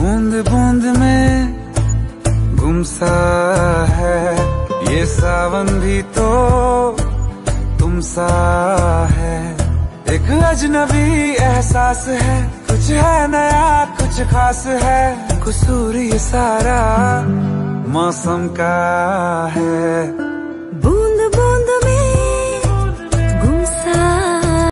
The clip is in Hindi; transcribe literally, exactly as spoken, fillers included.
बूंद बूंद में गुमसा है ये सावन भी तो तुम सा है। एक अजनबी एहसास है, कुछ है नया कुछ खास है, कसूर ये सारा मौसम का है।